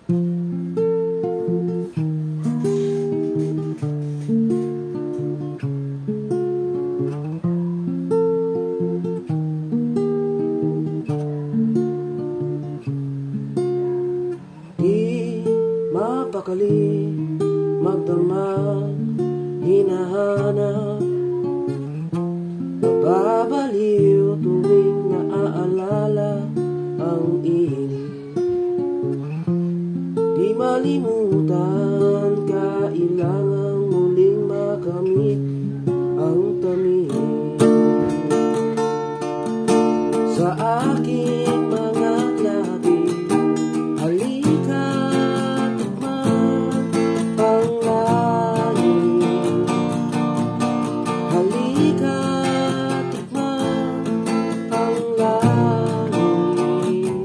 Di mapakali, magdamag, hinahanap, nababaliw tuwing naaalala ang init. Di malimutan, kailangang muling makamit ang tamis sa aking mga labi. Halika, tikman ang langit. Halika, tikman ang langit.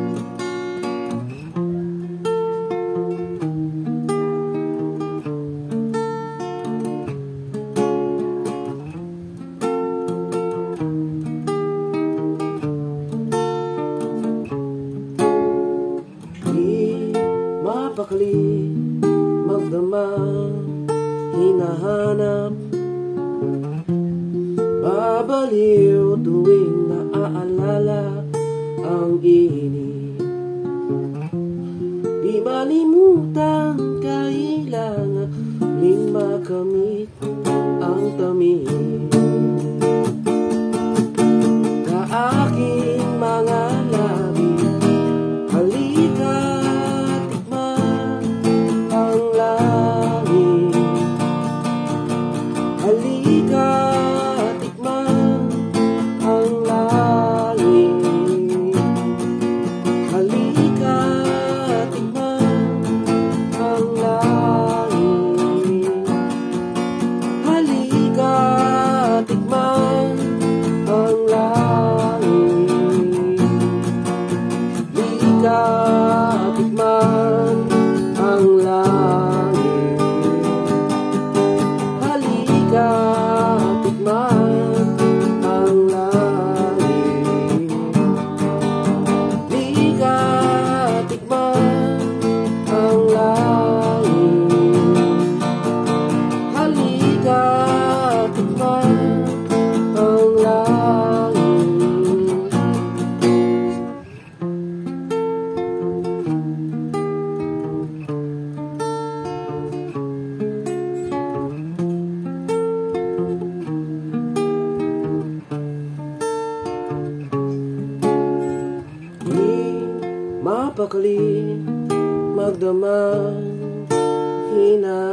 Mapakali, magdamag, hinahanap, babaliw tuwing naaalala ang init. Di malimutan, kailangan muling makamit ang tamis sa aking mga labi. Halika, halika, tikman ang langit. Halika, tikman ang langit. Halika, tikman ang langit. Halika, tikman ang langit. Halika, tikman ang langit. Halika, tikman ang langit. Halika, tikman ang langit. Mapakali, magdamag, hina